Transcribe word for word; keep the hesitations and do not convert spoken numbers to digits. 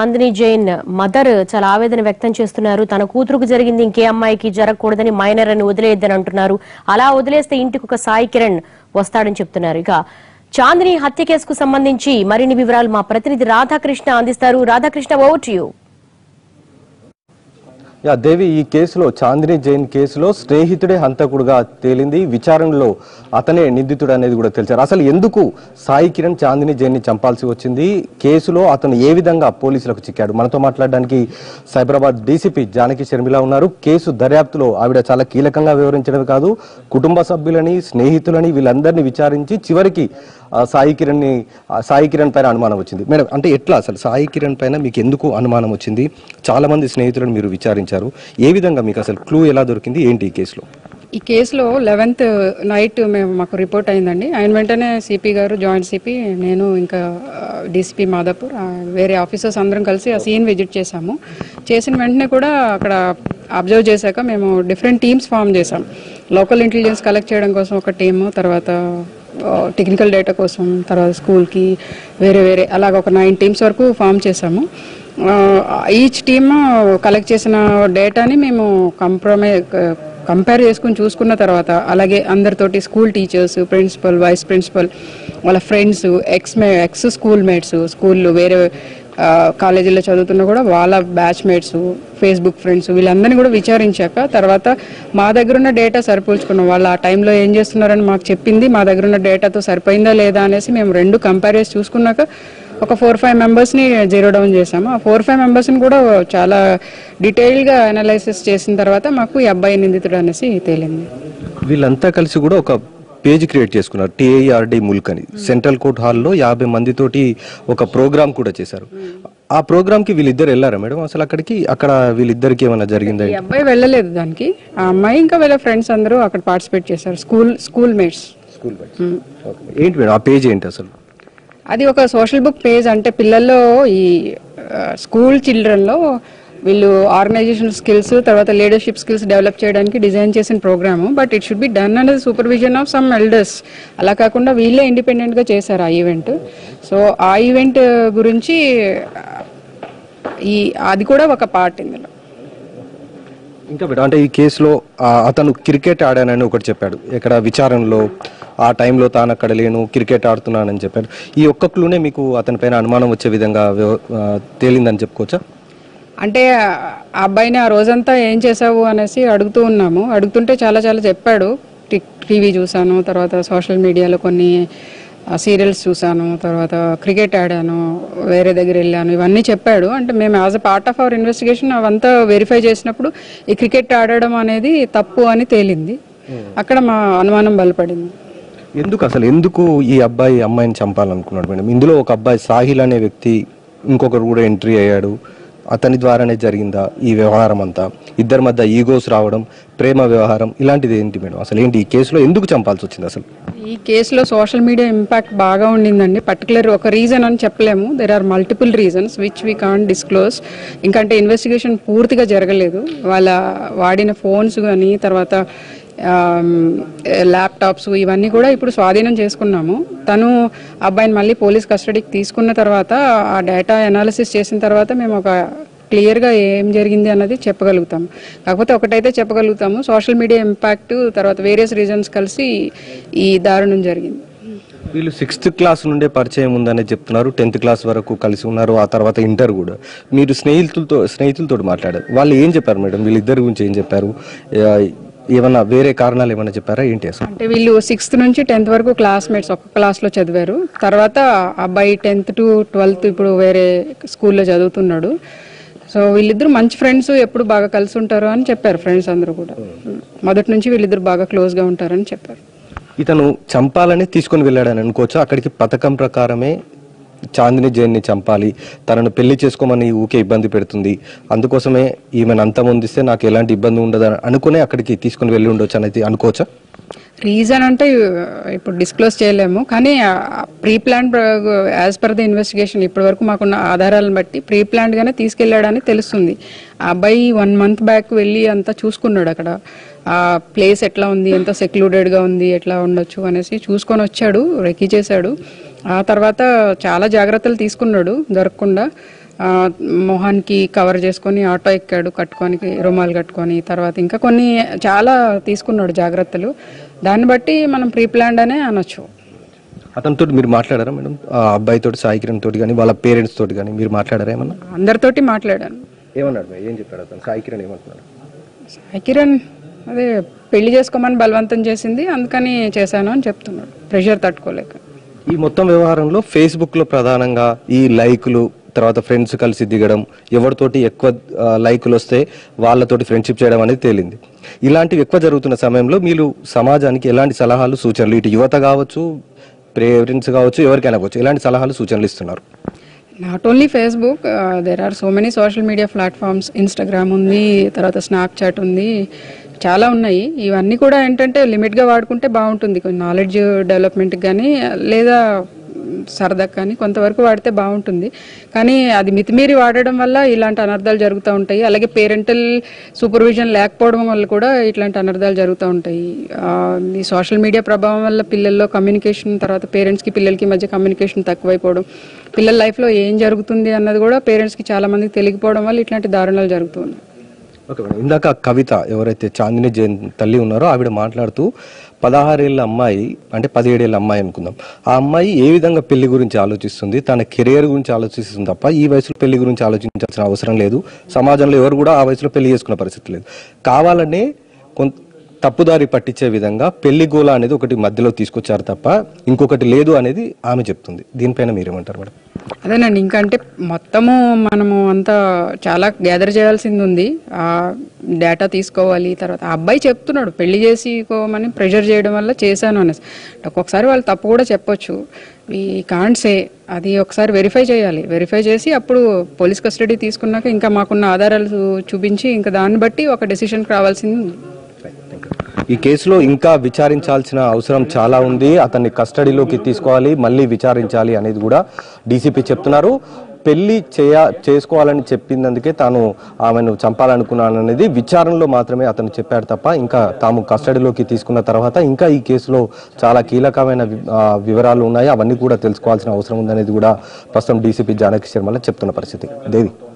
Chandini Jain mother చాలా ఆవేదన వ్యక్తం చేస్తున్నారు. తన కూతురుకు జరిగింది ఇంకే అమ్మాయికి జరగకూడదని, మైనర్ అని వదిలేయద్దని అంటున్నారు. అలా వదిలేస్తే ఇంటికి ఒక సాయి కిరణ్ వస్తాడని చెప్తున్నారు. ఇక చాందిని హత్య కేసుకు సంబంధించి మరిన్ని వివరాలు మా ప్రతినిధి రాధాకృష్ణ అందిస్తారు. Radhakrishna, over to you. Yeah Devi, ఈ కేసులో చాందిని జైన్ కేసులో స్నేహితుడే హంతకుడుగా తేలింది. విచారణలో అతనే నిందితుడు అనేది కూడా తెలిసారు. అసలు ఎందుకు సాయి కిరణ్ చాందిని జైన్ ని చంపాల్సి వచ్చింది, కేసులో అతను ఏ విధంగా పోలీసులకు చిక్కాడు? మనతో మాట్లాడడానికి సైబరాబాద్ డీసీపీ జానకి షర్మిల ఉన్నారు. కేసు దర్యాప్తులో ఆవిడ చాలా కీలకంగా వివరించడమే కాదు, కుటుంబ సభ్యులని, స్నేహితులని వీళ్ళందరినీ విచారించి చివరికి సాయి కిరణ్ ని సాయి కిరణ్ పైన అనుమానం వచ్చింది. మేడం, అంటే ఎట్లా అసలు సాయి కిరణ్ పైన మీకు ఎందుకు అనుమానం వచ్చింది? చాలా మంది స్నేహితులను మీరు విచారించారు, ఏ విధంగా మీకు అసలు క్లూ ఎలా దొరికింది, ఏంటి ఈ కేసులో? ఈ కేసులో లెవెన్త్ నైట్ మేము మాకు రిపోర్ట్ అయిందండి. ఆయన వెంటనే సిపి గారు, జాయింట్ సిపి, నేను ఇంకా డీసీపీ మాదాపూర్, వేరే ఆఫీసర్స్ అందరం కలిసి ఆ సీన్ విజిట్ చేశాము. చేసిన వెంటనే కూడా అక్కడ అబ్జర్వ్ చేశాక మేము డిఫరెంట్ టీమ్స్ ఫామ్ చేసాం. లోకల్ ఇంటెలిజెన్స్ కలెక్ట్ చేయడం కోసం ఒక టీము, తర్వాత టెక్నికల్ డేటా కోసం, తర్వాత స్కూల్కి వేరే వేరే అలాగ ఒక నైన్ టీమ్స్ వరకు ఫామ్ చేసాము. ఈచ్ టీమ్ కలెక్ట్ చేసిన డేటాని మేము కంప్రమై కంపేర్ చేసుకుని చూసుకున్న తర్వాత, అలాగే అందరితోటి school teachers, principal, vice principal, వాళ్ళ friends, ex may ex schoolmates, స్కూల్లో వేరే కాలేజీలో చదువుతున్నా కూడా వాళ్ళ బ్యాచ్ మేట్స్, ఫేస్బుక్ ఫ్రెండ్స్, వీళ్ళందరినీ కూడా విచారించాక తర్వాత మా దగ్గర ఉన్న డేటా సరిపోల్చుకున్నాం. వాళ్ళు ఆ టైంలో ఏం చేస్తున్నారని మాకు చెప్పింది మా దగ్గర ఉన్న డేటాతో సరిపోయిందా లేదా అనేసి మేము రెండు కంపేర్ చేసి చూసుకున్నాక ఒక ఫోర్ ఫైవ్ మెంబర్స్ని జీరో డౌన్ చేసాము. ఆ ఫోర్ ఫైవ్ మెంబర్స్ని కూడా చాలా డీటెయిల్గా అనాలైసిస్ చేసిన తర్వాత మాకు ఈ అబ్బాయి నిందితుడు అనేసి తేలింది. వీళ్ళంతా కలిసి కూడా ఒక పేజ్ క్రియేట్ చేసుకున్నారు, టీఐఆర్డి ముల్క్ అని. సెంట్రల్ కోర్ట్ హాల్లో యాభై మందితోటి ఒక ప్రోగ్రామ్ కూడా చేశారు. ఆ ప్రోగ్రామ్ కి వీళ్ళిద్దరు వెళ్ళారా మేడం అసలు అక్కడికి? అక్కడ వీళ్ళిద్దరికి ఏమైనా జరిగిందా? ఈ అబ్బాయి వెళ్ళలేదు దానికి. ఆ అమ్మాయి ఇంకా వీళ్ళ ఫ్రెండ్స్ అందరూ అక్కడ పార్టిసిపేట్ చేశారు, స్కూల్ స్కూల్ మేట్స్. స్కూల్ ఏంటి మేడం ఆ పేజ్ ఏంటి అసలు? అది ఒక సోషల్ బుక్ పేజ్. అంటే పిల్లల్లో ఈ స్కూల్ చిల్డ్రన్లో వీళ్ళు ఆర్గనైజేషన్ స్కిల్స్, తర్వాత లీడర్షిప్ స్కిల్స్ డెవలప్ చేయడానికి డిజైన్ చేసిన programme. But it should be done అనేది సూపర్విజన్ ఆఫ్ సమ్ ఎల్డర్స్. అలా కాకుండా వీళ్ళే ఇండిపెండెంట్గా చేశారు ఆ ఈవెంట్. సో ఆ ఈవెంట్ గురించి ఈ అది కూడా ఒక పార్ట్ ఇందులో. ఇంకా మేడం, అంటే ఈ కేసులో అతను క్రికెట్ ఆడానని ఒకటి చెప్పాడు ఇక్కడ విచారణలో. ఆ టైంలో తాను అక్కడ లేను, క్రికెట్ ఆడుతున్నానని చెప్పాడు. ఈ ఒక్క క్లూనే మీకు అతని పైన అనుమానం వచ్చే విధంగా తేలిందని చెప్పుకోవచ్చా? అంటే ఆ అబ్బాయిని ఆ రోజంతా ఏం చేసావు అనేసి అడుగుతూ ఉన్నాము. అడుగుతుంటే చాలా చాలా చెప్పాడు. టీవీ చూసాను, తర్వాత సోషల్ మీడియాలో కొన్ని సీరియల్స్ చూసాను, తర్వాత క్రికెట్ ఆడాను, వేరే దగ్గర వెళ్ళాను, ఇవన్నీ చెప్పాడు. అంటే మేము as a part of our investigation అవంతా వెరిఫై చేసినప్పుడు ఈ క్రికెట్ ఆడడం అనేది తప్పు అని తేలింది. అక్కడ మా అనుమానం బలపడింది. ఎందుకు అసలు ఎందుకు ఈ అబ్బాయి అమ్మాయిని చంపాలనుకున్నాడు మేడం? ఇందులో ఒక అబ్బాయి సాహిల్ అనే వ్యక్తి, ఇంకొకరు కూడా ఎంట్రీ అయ్యాడు. అతని ద్వారానే జరిగిందా ఈ వ్యవహారం అంతా? ఇద్దరి మధ్య ఈగోస్ రావడం, ప్రేమ వ్యవహారం, ఇలాంటిది ఏంటి మేడం? అసలు ఏంటి ఈ కేసులో ఎందుకు చంపాల్సి వచ్చింది అసలు? ఈ కేసులో సోషల్ మీడియా ఇంపాక్ట్ బాగా ఉండిందండి. పర్టికులర్ ఒక రీజన్ అని చెప్పలేము. There are multiple reasons which we can't disclose. ఇంకంటే ఇన్వెస్టిగేషన్ పూర్తిగా జరగలేదు. వాళ్ళ వాడిన ఫోన్స్ కానీ, తర్వాత ల్యాప్టాప్స్, ఇవన్నీ కూడా ఇప్పుడు స్వాధీనం చేసుకున్నాము. తను అబ్బాయిని మళ్ళీ పోలీస్ కస్టడీకి తీసుకున్న తర్వాత ఆ డేటా అనాలిసిస్ చేసిన తర్వాత మేము ఒక క్లియర్గా ఏం జరిగింది అన్నది చెప్పగలుగుతాము. కాకపోతే ఒకటైతే చెప్పగలుగుతాము, సోషల్ మీడియా ఇంపాక్ట్, తర్వాత వేరియస్ రీజన్స్ కలిసి ఈ దారుణం జరిగింది. వీళ్ళు సిక్స్త్ క్లాస్ నుండే పరిచయం ఉందని చెప్తున్నారు, టెన్త్ క్లాస్ వరకు కలిసి ఉన్నారు, ఆ తర్వాత ఇంటర్ కూడా. మీరు స్నేహితులతో స్నేహితులతో మాట్లాడారు, వాళ్ళు ఏం చెప్పారు మేడం? వీళ్ళిద్దరి గురించి ఏం చెప్పారు? ఏమన్నా వేరే కారణాలు ఏమైనా చెప్పారా ఏంటి అసలు? అంటే వీళ్ళు సిక్స్త్ నుంచి టెన్త్ వరకు క్లాస్మేట్స్, ఒక క్లాస్లో చదివారు. తర్వాత అబ్బాయి టెన్త్ టు ట్వెల్త్ ఇప్పుడు వేరే స్కూల్లో చదువుతున్నాడు. సో వీళ్ళిద్దరు మంచి ఫ్రెండ్స్, ఎప్పుడు బాగా కలిసి ఉంటారు అని చెప్పారు ఫ్రెండ్స్ అందరూ కూడా. మొదటి నుంచి వీళ్ళిద్దరు బాగా క్లోజ్గా ఉంటారని చెప్పారు. ఇతను చంపాలని తీసుకుని వెళ్ళాడని అనుకోవచ్చు. అక్కడికి పథకం ప్రకారమే చాందిని జైన్ ని చంపాలి, తనను పెళ్లి చేసుకోమని ఊకే ఇబ్బంది పెడుతుంది, అందుకోసమే ఈమెను అంతమొందిస్తే నాకు ఎలాంటి ఇబ్బంది ఉండదు అనుకునే అక్కడికి తీసుకుని వెళ్ళి ఉండొచ్చు అనేది అనుకోవచ్చా? రీజన్ అంటే ఇప్పుడు డిస్క్లోజ్ చేయలేము, కానీ pre plan as per the investigation ఇప్పటి వరకు మాకున్న ఆధారాలను బట్టి ప్రీ ప్లాన్డ్ గానే తీసుకెళ్లాడని తెలుస్తుంది. ఆ అబ్బాయి వన్ మంత్ బ్యాక్ వెళ్ళి అంతా చూసుకున్నాడు. అక్కడ ఆ ప్లేస్ ఎట్లా ఉంది, ఎంత సెక్లూడెడ్గా ఉంది, ఎట్లా ఉండొచ్చు అనేసి చూసుకొని వచ్చాడు, రెక్కి చేశాడు. ఆ తర్వాత చాలా జాగ్రత్తలు తీసుకున్నాడు దొరకకుండా. మొహానికి కవర్ చేసుకొని ఆటో ఎక్కాడు, కట్టుకొని రుమాలు కట్టుకొని. తర్వాత ఇంకా కొన్ని చాలా తీసుకున్నాడు జాగ్రత్తలు. దాన్ని బట్టి మనం ప్రీ ప్లాన్డ్ అనే అనొచ్చు. అతనితో మీరు మాట్లాడారా మేడం? ఆ అబ్బాయితో, సాయి కిరణ్ తోటి కానీ వాళ్ళ పేరెంట్స్ తోటి కానీ మీరు మాట్లాడారా ఏమన్నా? అందరితోటి మాట్లాడాను. ఏమన్నాడు? ఏం చెప్పాడు అతను? సాయి కిరణ్ ఏమంటున్నాడు? సాయి కిరణ్ అదే పెళ్లి చేసుకోమని బలవంతం చేసింది, అందుకని చేశాను అని చెప్తున్నాడు, ప్రెషర్ తట్టుకోలేక. ఈ మొత్తం వ్యవహారంలో ఫేస్బుక్ లో ప్రధానంగా ఈ లైకులు, తర్వాత ఫ్రెండ్స్ కలిసి దిగడం, ఎవరితోటి ఎక్కువ లైకులు వస్తే వాళ్ళతోటి ఫ్రెండ్షిప్ చేయడం అనేది తేలింది. ఇలాంటివి ఎక్కువ జరుగుతున్న సమయంలో మీరు సమాజానికి ఎలాంటి సలహాలు, సూచనలు, ఇటు యువత కావచ్చు, పేరెంట్స్ కావచ్చు, ఎవరికైనా కావచ్చు, ఎలాంటి సలహాలు, సూచనలు ఇస్తున్నారు? Not only Facebook, there are so many social media platforms. Instagram ఉంది, తర్వాత స్నాప్చాట్ ఉంది, చాలా ఉన్నాయి. ఇవన్నీ కూడా ఏంటంటే లిమిట్గా వాడుకుంటే బాగుంటుంది. కొంచెం నాలెడ్జ్ డెవలప్మెంట్కి కానీ లేదా సరదాకి కానీ కొంతవరకు వాడితే బాగుంటుంది. కానీ అది మితిమీరి వాడడం వల్ల ఇలాంటి అనర్థాలు జరుగుతూ ఉంటాయి. అలాగే పేరెంటల్ సూపర్విజన్ లేకపోవడం వల్ల కూడా ఇట్లాంటి అనర్థాలు జరుగుతూ ఉంటాయి. ఈ సోషల్ మీడియా ప్రభావం వల్ల పిల్లల్లో కమ్యూనికేషన్, తర్వాత పేరెంట్స్కి పిల్లలకి మధ్య కమ్యూనికేషన్ తక్కువైపోవడం, పిల్లల లైఫ్లో ఏం జరుగుతుంది అన్నది కూడా పేరెంట్స్కి చాలా మందికి తెలియకపోవడం వల్ల ఇట్లాంటి దారుణాలు జరుగుతూ ఉన్నాయి. ఓకే మేడం, ఇందాక కవిత ఎవరైతే చాందిని జైన్ తల్లి ఉన్నారో ఆవిడ మాట్లాడుతూ పదహారేళ్ళ అమ్మాయి అంటే పదిహేడేళ్ళ అమ్మాయి అనుకుందాం, ఆ అమ్మాయి ఏ విధంగా పెళ్లి గురించి ఆలోచిస్తుంది, తన కెరియర్ గురించి ఆలోచిస్తుంది తప్ప ఈ వయసులో పెళ్లి గురించి ఆలోచించాల్సిన అవసరం లేదు. సమాజంలో ఎవరు కూడా ఆ వయసులో పెళ్లి చేసుకునే పరిస్థితి లేదు. కావాలనే కొంత తప్పుదారి పట్టించే విధంగా పెళ్లి గోల అనేది ఒకటి మధ్యలో తీసుకొచ్చారు తప్ప ఇంకొకటి లేదు అనేది ఆమె చెప్తుంది. దీనిపైన మీరేమంటారు మేడం? అదేనండి, ఇంకంటే మొత్తము మనము అంతా చాలా గ్యాదర్ చేయాల్సింది ఉంది. ఆ డేటా తీసుకోవాలి. తర్వాత ఆ అబ్బాయి చెప్తున్నాడు పెళ్లి చేసుకోమని ప్రెషర్ చేయడం వల్ల చేశాను అనేసి. ఒక్కొక్కసారి వాళ్ళు తప్పు కూడా చెప్పొచ్చు. ఈ కాంట్ సే అది ఒకసారి వెరిఫై చేయాలి. వెరిఫై చేసి అప్పుడు పోలీస్ కస్టడీ తీసుకున్నాక ఇంకా మాకున్న ఆధారాలు చూపించి ఇంకా దాన్ని బట్టి ఒక డెసిషన్కి రావాల్సింది ఉంది. ఈ కేసులో ఇంకా విచారించాల్సిన అవసరం చాలా ఉంది. అతన్ని కస్టడీలోకి తీసుకోవాలి, మళ్ళీ విచారించాలి అనేది కూడా డీసీపీ చెప్తున్నారు. పెళ్లి చేయ చేసుకోవాలని చెప్పిందందుకే తాను ఆమెను చంపాలనుకున్నాను అనేది విచారణలో మాత్రమే అతను చెప్పాడు తప్ప ఇంకా తాము కస్టడీలోకి తీసుకున్న తర్వాత ఇంకా ఈ కేసులో చాలా కీలకమైన వివరాలు ఉన్నాయి, అవన్నీ కూడా తెలుసుకోవాల్సిన అవసరం ఉందనేది కూడా ప్రస్తుతం డీసీపీ జానకి శర్మల చెప్తున్న పరిస్థితి. దేవి.